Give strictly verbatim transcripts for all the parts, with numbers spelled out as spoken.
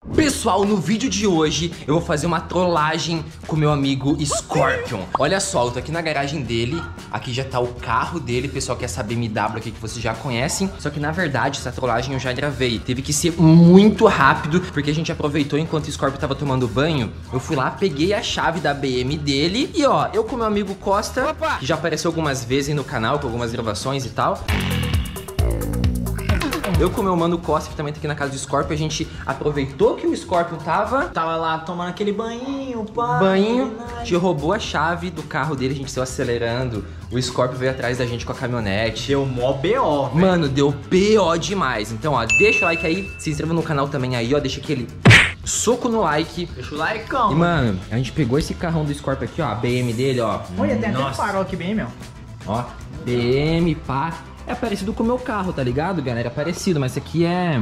Pessoal, no vídeo de hoje eu vou fazer uma trollagem com meu amigo Scorpion. Olha só, eu tô aqui na garagem dele. Aqui já tá o carro dele. Pessoal, que é essa B M W aqui que vocês já conhecem. Só que na verdade essa trollagem eu já gravei. Teve que ser muito rápido, porque a gente aproveitou enquanto o Scorpion tava tomando banho. Eu fui lá, peguei a chave da B M dele. E ó, eu com meu amigo Costa, Opa! que já apareceu algumas vezes no canal, com algumas gravações e tal. Eu com o meu mano Costa, que também tá aqui na casa do Scorpion, a gente aproveitou que o Scorpion tava... Tava lá tomando aquele banhinho, pá. Banho, te roubou a chave do carro dele, a gente saiu acelerando. O Scorpion veio atrás da gente com a caminhonete. Deu mó B O, velho. Mano, deu B O demais. Então, ó, deixa o like aí, se inscreva no canal também aí, ó, deixa aquele soco no like. Deixa o likeão. E, mano, a gente pegou esse carrão do Scorpion aqui, ó, a B M dele, ó. Olha, tem até um farol aqui bem, meu. Ó, B M, pá. É parecido com o meu carro, tá ligado, galera? É parecido, mas esse aqui é,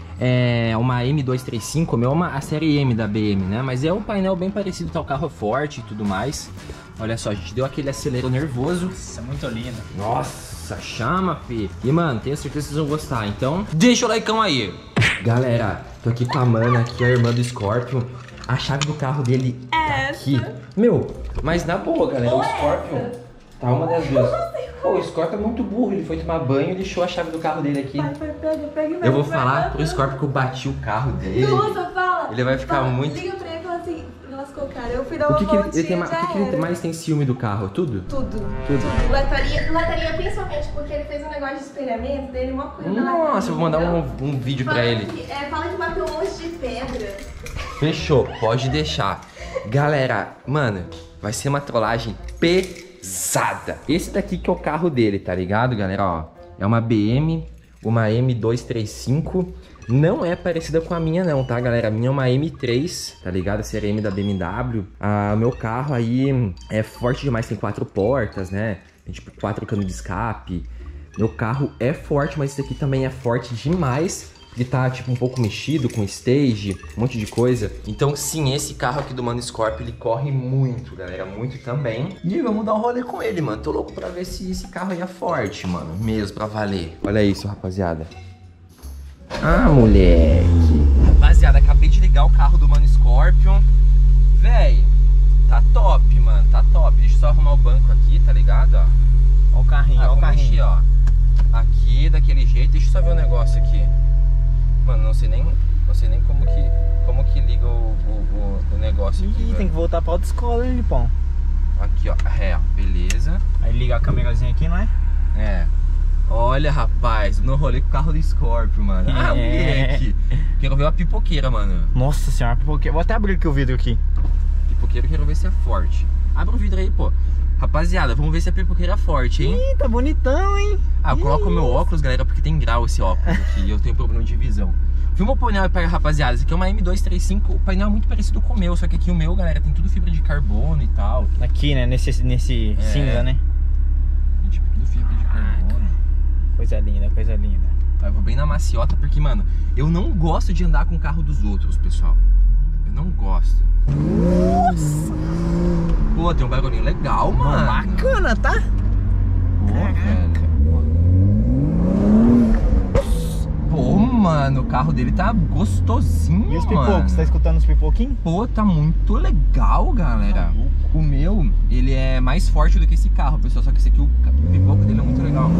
é uma M duzentos e trinta e cinco, o meu é uma, a série M da B M, né? Mas é um painel bem parecido, tá? O carro é forte e tudo mais. Olha só, a gente deu aquele acelero nervoso. Nossa, muito lindo. Nossa, chama, fi. E, mano, tenho certeza que vocês vão gostar. Então, deixa o likeão aí. Galera, tô aqui com a mana, aqui a irmã do Scorpion. A chave do carro dele tá aqui. Meu, mas na boa, galera, o Scorpion tá uma das duas. Pô, o Scorpion é muito burro, ele foi tomar banho e deixou a chave do carro dele aqui. Vai, vai, pega, pega, eu vou vai, falar vai, pro Scorpion que eu bati o carro dele. Nossa, fala! Ele vai ficar fala, muito... Liga pra ele e fala assim, lascou, cara, eu fui dar O uma que, que, ele, voltinha, ele, tem, ma- o que, que ele mais tem ciúme do carro? Tudo? Tudo. Tudo. Tudo. Lataria, lataria principalmente porque ele fez um negócio de espelhamento dele, uma coisa da Nossa, lataria, eu vou mandar um, entendeu? um vídeo Fala pra ele. Que, é, fala que bateu um monte de pedra. Fechou, pode deixar. Galera, mano, vai ser uma trollagem pesada. Esse daqui que é o carro dele, tá ligado, galera? Ó, é uma B M, uma M duzentos e trinta e cinco. Não é parecida com a minha não, tá, galera? A minha é uma M três, tá ligado? A série M da B M W. Ah, meu carro aí é forte demais, tem quatro portas, né? Tem tipo quatro canos de escape. Meu carro é forte, mas esse aqui também é forte demais. Ele tá, tipo, um pouco mexido com stage, um monte de coisa. Então, sim, esse carro aqui do Mano Scorpion, ele corre muito, galera, muito também. E vamos dar um rolê com ele, mano. Tô louco pra ver se esse carro aí é forte, mano, mesmo, pra valer. Olha isso, rapaziada. Ah, moleque. Rapaziada, acabei de ligar o carro do Mano Scorpion. Véi, tá top, mano, tá top. Deixa eu só arrumar o banco aqui, tá ligado, ó. Ó o carrinho, Ah, ó o carrinho. mexer, ó. Aqui, daquele jeito. Deixa eu só ver um negócio aqui. Mano, não sei nem, não sei nem como que, como que liga o, o, o negócio aqui. Ih, tem que voltar pra autoescola, hein, Lipão? Aqui, ó. É, beleza. Aí liga a câmerazinha aqui, não é? É. Olha, rapaz, no rolê com o carro do Scorpion, mano. Ah, É. moleque. Quero ver uma pipoqueira, mano. Nossa senhora, porque vou até abrir aqui o vidro aqui. Pipoqueira, quero ver se é forte. Abre o vidro aí, pô. Rapaziada, vamos ver se a pipoqueira é forte, hein? Ih, tá bonitão, hein? Ah, eu coloco o meu óculos, galera, porque tem grau esse óculos aqui e eu tenho problema de visão. Filma o painel aí pra rapaziada, esse aqui é uma M duzentos e trinta e cinco, o painel é muito parecido com o meu, só que aqui o meu, galera, tem tudo fibra de carbono e tal. Aqui, né? Nesse, nesse É. cinza, né? Tipo, tudo fibra de carbono. Coisa linda, coisa linda. Aí eu vou bem na maciota, porque, mano, eu não gosto de andar com o carro dos outros, pessoal. Eu não gosto. Nossa! Pô, tem um barulhinho legal, mano. Bacana, tá? Pô, velho. Pô, mano, o carro dele tá gostosinho, E os mano. pipocos? Tá escutando os pipoquinhos? Pô, tá muito legal, galera. O meu, ele é mais forte do que esse carro, pessoal. Só que esse aqui, o pipoco dele é muito legal.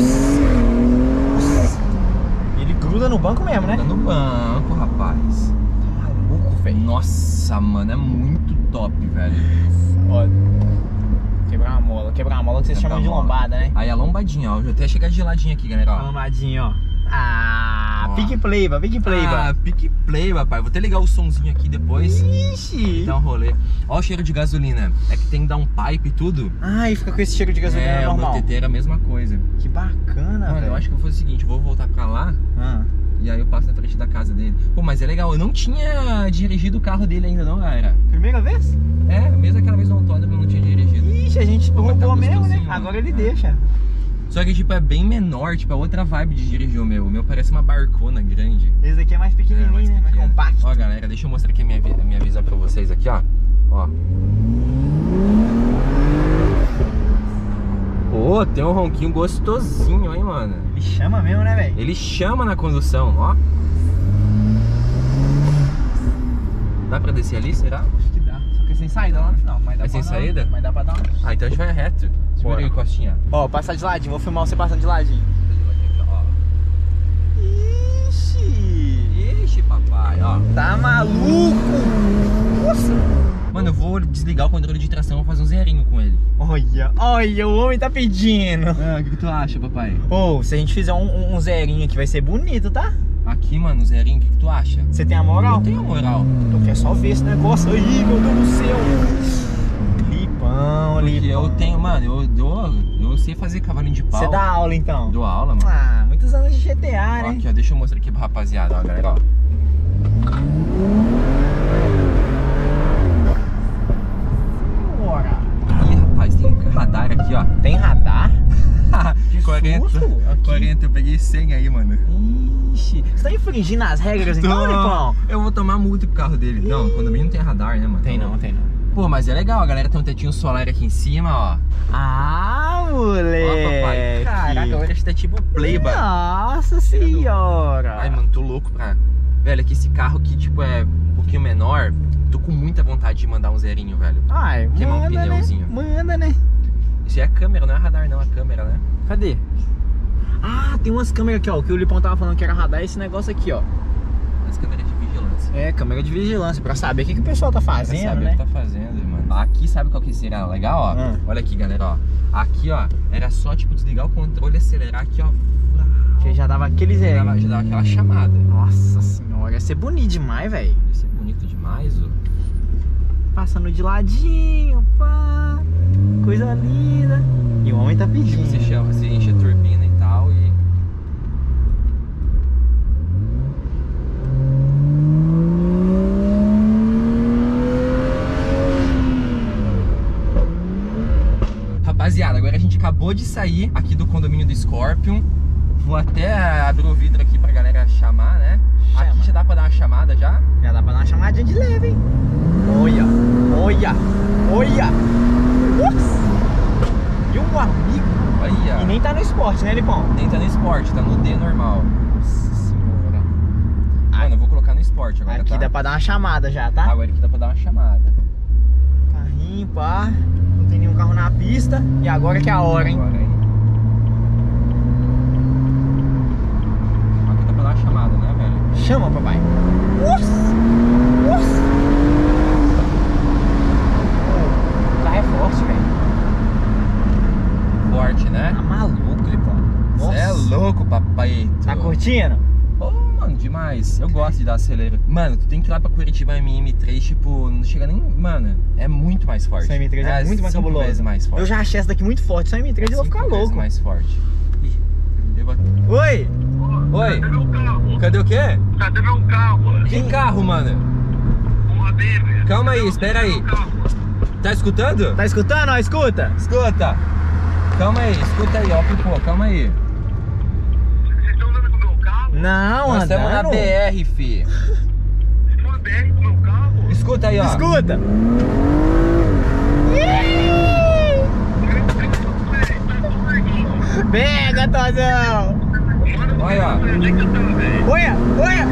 Ele gruda no banco mesmo, né? Tá no banco, rapaz. Tá maluco, velho. Nossa, mano, é muito top, velho. Ó, quebrar uma mola. Quebrar uma mola que vocês Quebrar chamam de a mola. lombada, né? Aí a lombadinha, ó. Eu até chegar geladinha aqui, galera, ó. Lombadinho, ó. Ah, Ó. pique playba, pique Ah, playba. pique play, rapaz. Vou até ligar o somzinho aqui depois. Ixi. Dar um rolê. Ó o cheiro de gasolina. É que tem que dar um pipe e tudo. Ah, e fica com esse cheiro de gasolina É, o meu normal. T T era a mesma coisa. Que bacana, Mano, velho. eu acho que eu vou fazer o seguinte, eu vou voltar pra lá Ah. e aí eu passo na frente da casa dele. Pô, mas é legal, eu não tinha dirigido o carro dele ainda não, galera. Primeira vez? É, mesmo aquela vez no autódromo eu não tinha dirigido. Ixi, a gente Pô, mas tá roubou mesmo, né? gostosinho, Agora mano. ele É. deixa. Só que, tipo, é bem menor, tipo, é outra vibe de dirigir o meu. O meu parece uma barcona grande. Esse daqui é mais pequenininho, É, mais né? Mais pequeno. compacto. Ó, galera, deixa eu mostrar aqui a minha, vi- a minha visão pra vocês aqui, ó. Ó. Pô, tem um ronquinho gostosinho, hein, mano. Ele chama mesmo, né, velho? Ele chama na condução, ó. Dá pra descer ali, será? Acho que dá. Só que é sem saída lá no final. Mas dá É pra sem dar- saída? Mas dá pra dar uma... Ah, então a gente vai reto. Segura Bora. aí, Costinha. Ó, passar de ladinho. Vou filmar você passando de ladinho. Ixi! Ixi, papai, ó. Tá maluco? Nossa! Mano, eu vou desligar o controle de tração e vou fazer um zerinho com ele. Olha, olha, o homem tá pedindo. Ah, o que, que tu acha, papai? Ô, se a gente fizer um, um, um zerinho aqui, vai ser bonito, tá? Aqui, mano, zerinho, o que, que tu acha? Você tem a moral? Eu tenho moral. Eu quero só ver esse negócio aí, meu Deus do céu. Lipão, Porque lipão. eu tenho, mano, eu, eu, eu sei fazer cavalinho de pau. Você dá aula então? Dou aula, mano. Ah, muitos anos de G T A, Ó, né? aqui, ó, deixa eu mostrar aqui pra rapaziada, ó, galera, ó. Bora. Ih, rapaz, tem radar aqui, ó. Tem radar? Que quarenta, susto. Aqui. quarenta, eu peguei cem aí, mano. Ixi, você tá infringindo as regras então, Lipão? Eu vou tomar multa pro carro dele. Não, condomínio não tem radar, né, mano? Tem não, tem não. Pô, mas é legal, a galera tem um tetinho solar aqui em cima, ó. Ah, Ó, moleque. papai. Caraca, agora esse é tipo playboy. Nossa senhora. Ai, mano, tô louco pra... Velho, aqui esse carro que, tipo, é um pouquinho menor, tô com muita vontade de mandar um zerinho, velho. Ai, Queimar um manda, pneuzinho. né? Manda, né? Isso aí é câmera, não é radar não, é câmera, né? Cadê? Ah, tem umas câmeras aqui, ó. O que o Lipão tava falando que era radar é esse negócio aqui, ó. As câmeras de vigilância. É, câmera de vigilância, pra saber o que, que o pessoal tá Pra fazendo, saber né? o que tá fazendo, mano. Aqui, sabe qual que seria legal, ó? Ah. Olha aqui, galera, ó. Aqui, ó, era só, tipo, desligar o controle, acelerar aqui, ó. Que já dava aquele Já zero. dava, já dava aquela chamada. Nossa senhora, ia ser bonito demais, velho. Isso é bonito demais, ó. Passando de ladinho, pá. Coisa linda. E o homem tá Tipo, pedindo. você, chama, você enche a turbina e tal e... Rapaziada, agora a gente acabou de sair aqui do condomínio do Scorpion. Vou até abrir o vidro aqui pra galera chamar, né? Chama. Aqui já dá pra dar uma chamada já? Já dá pra dar uma chamadinha de leve, hein? Olha, olha, olha. Nossa. E um amigo. Olha. E nem tá no esporte, né, Lipão? Nem tá no esporte, tá no D normal. Nossa senhora. Mano, eu vou colocar no esporte agora, Aqui tá? dá pra dar uma chamada já, tá? Agora aqui dá pra dar uma chamada. Carrinho, pá. Não tem nenhum carro na pista. E agora que é a hora, hein? Agora, hein? Aqui dá pra dar uma chamada, né, velho? Chama, papai. Nossa! Nossa! O carro é forte, velho. Forte, né? Tá maluco, Lipão. Você é louco, papai. Tá curtindo? Ô, mano, demais. Eu gosto de dar acelera. Mano, tu tem que ir lá pra Curitiba M M três, tipo, não chega nem... Mano, é muito mais forte. Essa M três é, muito mais cinco cabulosa. vezes mais forte. Eu já achei essa daqui muito forte. Só M três eu vou Cinco ficar vezes louco. mais forte. Ih, eu vou... Oi! Oi, Cadê meu carro? cadê o quê? Cadê meu carro? Que carro, mano? Uma baby. Calma aí, espera aí. Tá escutando? Tá escutando? Ó, escuta! Escuta. Calma aí, escuta aí, ó, pipô, calma aí. Vocês estão andando com o meu carro? Não, Nós estamos na andando. B R, fi. Vocês estão na B R com o meu carro? Escuta aí, ó. Escuta! Pega, Tozão! Mano, Olha, ó. onde é que você tá, velho? Olha, olha!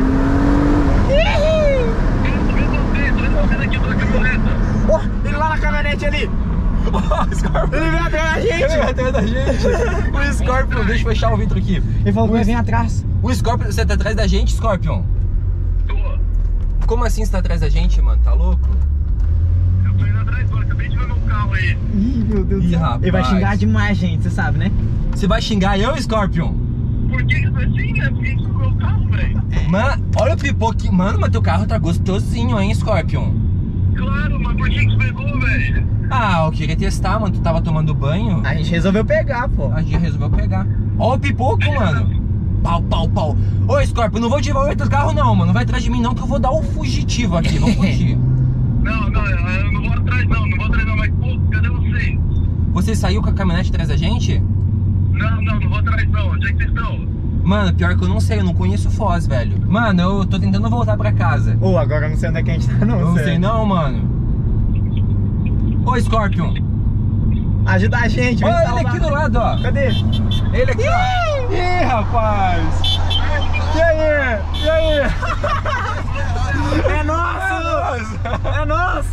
Eu tô vendo vocês, tô vendo aqui da caminhoneta. Ó, ele lá na caminhonete ali! O Scorpion. Ele veio atrás da Ele vai gente! atrás da gente. O Scorpion, deixa eu fechar o vidro aqui. Ele falou que O vai vir atrás. O Scorpion, você tá atrás da gente, Scorpion? Tô. Como assim você tá atrás da gente, mano? Tá louco? Eu tô indo atrás agora, acabei de ver meu carro aí. Ih, meu Deus do Ih, céu. rapaz. Ele vai xingar demais a gente, você sabe, né? Você vai xingar eu, Scorpion? Por que que tá assim, né? Por que que tá no meu carro, velho? Mano, olha o pipoque. Mano, mas teu carro tá gostosinho, hein, Scorpion? Claro, mas por que que você pegou, velho? Ah, eu queria testar, mano. Tu tava tomando banho. A gente resolveu pegar, pô. A gente resolveu pegar. Ó o pipoco, mano. Pau, pau, pau. Ô, Scorpion, não vou devolver teu carro não, mano. Não vai atrás de mim não, que eu vou dar o fugitivo aqui. Vamos fugir. Não, não, eu não vou atrás não, não vou atrás não, mas pô, cadê vocês? Você saiu com a caminhonete atrás da gente? Não, não, não vou atrás não, onde é que vocês estão? Mano, pior que eu não sei, eu não conheço Foz, velho. Mano, eu tô tentando voltar pra casa. Ô, agora eu não sei onde é que a gente tá, não, Eu não sério. sei não, mano. Ô, Scorpion. Ajuda a gente, vem Olha ele salvar. aqui do lado, ó. Cadê? Ele aqui, ó. Ih, rapaz. E aí? E aí? É nosso!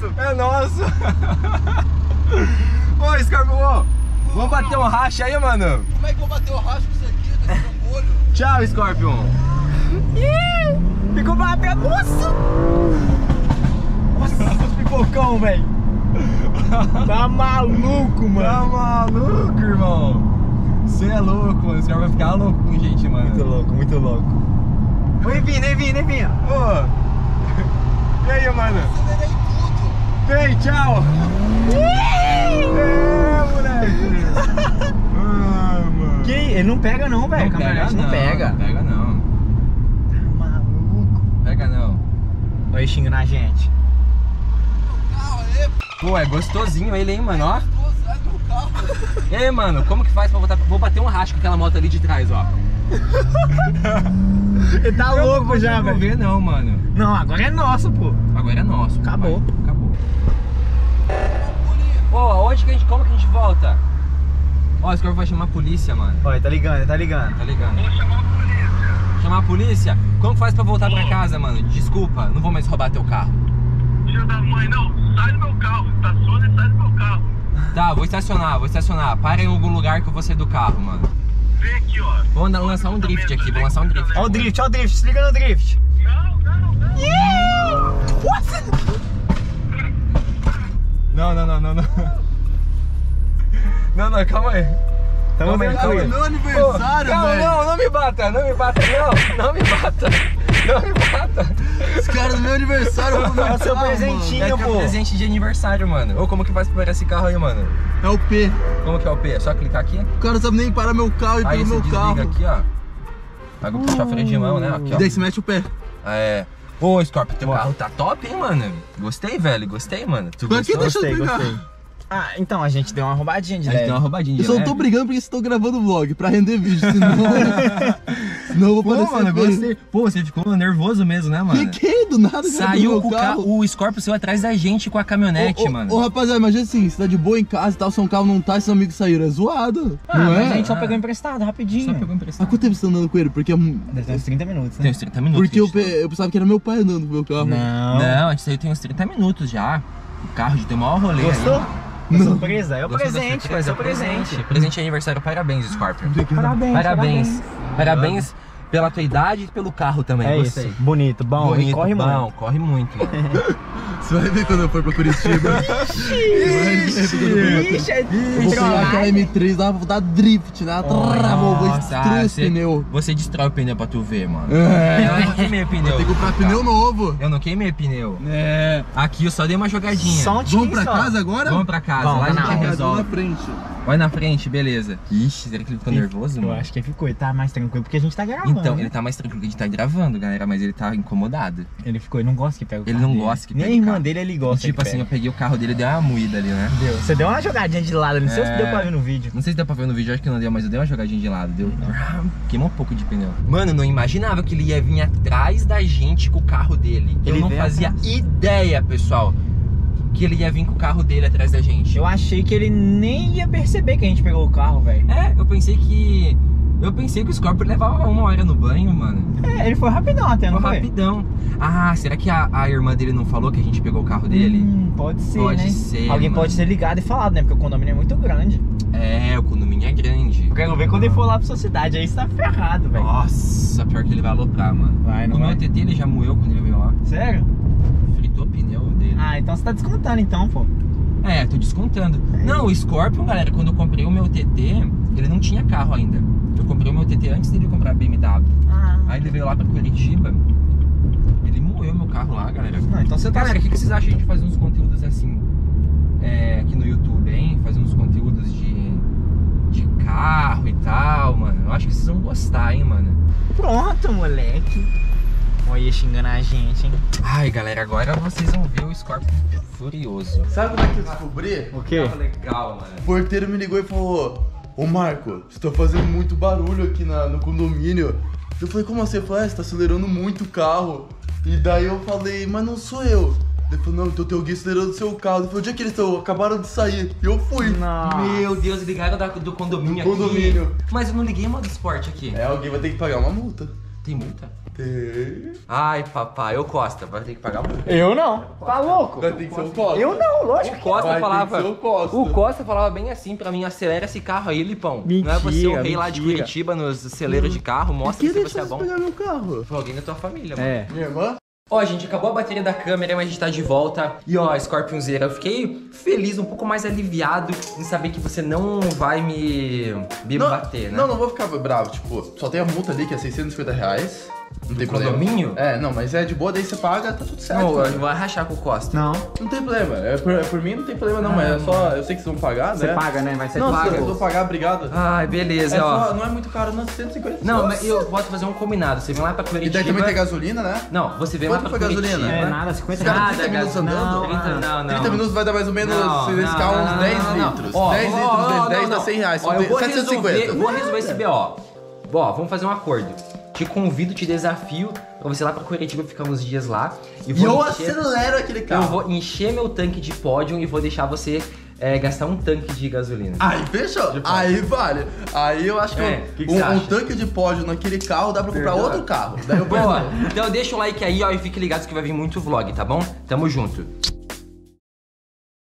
nosso. É nosso. Ô, Scorpion, ô, vamos bater um racha aí, mano. Como é que eu vou bater o racho com isso aqui? Tá tirando olho. Tchau, Scorpion. Ih, ficou pra pra moço. Nossa, os pipocão, velho. Tá maluco, mano. Tá maluco, irmão. Você é louco, mano. Esse cara vai ficar louco com gente, mano. Muito louco, muito louco. Oi, Vini, Vini, Vini. Ô. E aí, mano? Acelerei tudo. Vem, tchau. É, moleque. Ah, mano. Que? Ele não pega não, velho. Não pega Caminhonete não pega. Não pega não. Tá maluco. Pega não. Olha xingando a gente. Meu carro aí, Pô, é gostosinho ele, hein, mano, ó. pô, sai do meu carro. Ei, mano, como que faz pra botar... Vou bater um racho com aquela moto ali de trás, ó. Ele tá Eu louco não já, consigo velho. ver não, mano. Não, agora é nosso, pô. Agora é nosso. Acabou. Pai. Acabou. Pô, onde que a gente... Como que a gente volta? Ó, esse cara vai chamar a polícia, mano. Olha, tá ligando, tá ligando. Tá ligando? Vou chamar a polícia. Chamar a polícia? Como que faz pra voltar pra casa, mano? Desculpa, não vou mais roubar teu carro. Filho da mãe, não. Sai do meu carro. Estaciona e sai do meu carro. Tá, vou estacionar, vou estacionar. Para em algum lugar que eu vou sair do carro, mano. Vem aqui, ó. Vou andar- lançar um drift aqui, vou lançar um drift. Olha o drift, olha o drift, se liga no drift. Não, não, não. Não, não, não, não, não. Não, não, calma aí. Tamo Calma aí, calma aí. tranquilo. Meu aniversário, Calma, velho. não, não me bata, não me bata, não, não me bata, não me bata. Os caras do meu aniversário vão É o seu presentinho. É teu pô. presente de aniversário, mano. Ô, como que faz pra pegar esse carro aí, mano? É o P. Como que é o P? É só clicar aqui? O cara não sabe nem parar meu carro e Aí pelo você meu desliga carro. aqui, ó. Pega o puxar freio de mão, né? Aqui, ó. Daí você mete o pé. É. Ô, Scorpio, teu carro tá top, hein, mano? Gostei, velho, gostei, mano. Tu Pra que gostou? deixa eu Gostei, pegar? gostei. Ah, então a gente deu uma roubadinha de A gente leve. deu uma roubadinha de Eu só não leve. tô brigando porque vocês estão gravando vlog pra render vídeo, senão. senão eu vou Pô, parecer. mano, feio. gostei. Pô, você ficou nervoso mesmo, né, mano? Fiquei do nada, cara, Saiu do com meu o carro, o Scorpio saiu atrás da gente com a caminhonete, Ô, ô, mano. Ô, rapaziada, imagina assim, você tá de boa em casa e tal, seu carro não tá e seus amigos saíram. É zoado. Ah, não mas é? a gente só Ah. pegou emprestado, rapidinho. Só pegou Há emprestado. quanto tempo você tá andando com ele? Porque, é um- Deve ter uns trinta minutos, né? Tem uns trinta minutos. porque eu, gente. pe- eu pensava que era meu pai andando com o meu carro. Não. Não, a gente saiu tem uns trinta minutos já. O carro de ter o maior rolê Gostou? aí. É Não. surpresa, é o Gostou da presente, surpresa? é o presente. Presente de aniversário, parabéns, Scorpio. Parabéns, Parabéns. Parabéns pela tua idade e pelo carro também. É Gostei. isso, bonito, bom, Bonito, e corre bom, muito. corre muito, mano. Você vai ver quando eu for pra Curitiba. Ixi, é Eu vou pegar aquela M três lá, vou dar drift, né? Travou, vou destruir os você, pneus. você destrói o pneu pra tu ver, mano. É. Eu não queimei o pneu. Tem que comprar pneu novo. Eu não queimei pneu. É. Aqui eu só dei uma jogadinha. Só um Vamos tiquinho pra só. casa agora? Vamos pra casa, Vamos, lá a gente não. Vamos na resolve. frente. Vai na frente, beleza. Ixi, será que ele ficou nervoso, Eu mano? acho que ele ficou, ele tá mais tranquilo porque a gente tá gravando. Então, né? ele tá mais tranquilo que a gente tá gravando, galera, mas ele tá incomodado. Ele ficou, ele não gosta que pega o Ele carro não dele. gosta que Nem pega a o irmã carro. dele ele E, gosta tipo que assim, eu pega. peguei o carro dele e dei uma moída ali, né? Deu. Você deu uma jogadinha de lado, não sei É. se deu pra ver no vídeo. Não sei se deu pra ver no vídeo, acho que não deu, mas eu dei uma jogadinha de lado, deu. Queimou um pouco de pneu. Mano, eu não imaginava que ele ia vir atrás da gente com o carro dele. Eu Ele não veio fazia atrás. ideia, pessoal, que ele ia vir com o carro dele atrás da gente. Eu achei que ele nem ia perceber que a gente pegou o carro, velho. É, eu pensei que. Eu pensei que o Scorpio levava uma hora no banho, mano. É, ele foi rapidão até, não Foi foi? rapidão. Ah, será que a, a irmã dele não falou que a gente pegou o carro dele? Hum, pode ser, Pode né? ser, Alguém mano. pode ter ligado e falado, né? Porque o condomínio é muito grande. É, o condomínio é grande. Eu quero ver quando ele for lá pra sua cidade, aí você tá ferrado, velho. Nossa, pior que ele vai aloprar, mano. Vai, não o vai? meu T T ele já moeu quando ele veio lá. Sério? Fritou o pneu dele. Ah, então você tá descontando então, pô. É, tô descontando. Não, o Scorpion, galera, quando eu comprei o meu T T, ele não tinha carro ainda. Eu comprei o meu T T antes dele comprar a B M W. Ah. Aí ele veio lá pra Curitiba, ele moeu meu carro lá, galera. Não, então você tá... Galera, o que, que vocês acham de fazer uns conteúdos assim, é, aqui no YouTube, hein? Fazer uns conteúdos de, de carro e tal, mano. Eu acho que vocês vão gostar, hein, mano. Pronto, moleque. Olha, xingando a gente, hein? Ai, galera, agora vocês vão ver o Scorpion furioso. Sabe como é que eu descobri? O quê? Carro legal, mano. O porteiro me ligou e falou: Ô Marco, você tá fazendo muito barulho aqui na, no condomínio. Eu falei, como assim? Eu falei, ah, você tá acelerando muito o carro. E daí eu falei, mas não sou eu. Ele falou, não, então tem alguém acelerando o seu carro. Ele falou, onde é que eles estão? Acabaram de sair. E eu fui. Nossa. Meu Deus, ligaram da- do condomínio Do aqui. condomínio. Mas eu não liguei em modo esporte aqui. É, alguém vai ter que pagar uma multa. Tem multa? Tem. Ai, papai, ô Costa, vai ter que pagar multa. Eu não. Tá louco? Vai ter que ser o Costa. Eu não, lógico O que Costa Vai ter falava. que ser o Costa. O Costa falava bem assim pra mim: acelera esse carro aí, Lipão. Não é você o Mentira, rei lá de mentira. Curitiba nos celeiros de carro, mostra Quem se você é deixou bom. você pegar meu carro? Foi alguém da tua família, mano. É. Minha irmã? Ó, gente, acabou a bateria da câmera, mas a gente tá de volta. E ó, Scorpionzeira, eu fiquei feliz, um pouco mais aliviado em saber que você não vai me, me Não, bater, né? não, não vou ficar bravo. Tipo, só tem a multa ali que é seiscentos e cinquenta reais. Não tem problema. condomínio? É, não, mas é de boa, daí você paga, tá tudo certo. Não, mano. eu vou rachar com o Costa. Não. Não tem problema. É por, é por mim não tem problema não, mas é só. Eu sei que vocês vão pagar, Você né? paga, né? Vai ser Não, paga. se eu vou pagar, obrigado. Ai, beleza, É ó. só, não é muito caro, não, cento e cinquenta. Não, Nossa. mas eu posso fazer um combinado. Você vem lá pra E Curitiba. daí também tem gasolina, né? Não, você vem lá Quanto pra foi Curitiba. gasolina? É nada, cinquenta Cara, reais. trinta minutos andando? Não, trinta, não, não. trinta minutos vai dar mais ou menos, Não, se nesse não, carro, não, uns não, dez não, não. litros. Ó, dez ó, litros, ó, vezes não, dez dá não. cem reais. Ó, São eu vou setecentos e resolver, cinquenta. vou resolver esse B O. Ó, vamos fazer um acordo. Te convido, te desafio pra você ir lá pra Curitiba, ficar uns dias lá. E, E vou eu encher- acelero aquele Eu carro. vou encher meu tanque de pódio e vou deixar você é, gastar um tanque de gasolina. Aí fechou. Aí vale. Aí eu acho que, É, um, que que um- você um acha? tanque de pódio naquele carro dá pra comprar Verdade. outro carro. Daí eu Boa, então deixa o like aí, ó, e fique ligados que vai vir muito vlog, tá bom? Tamo junto.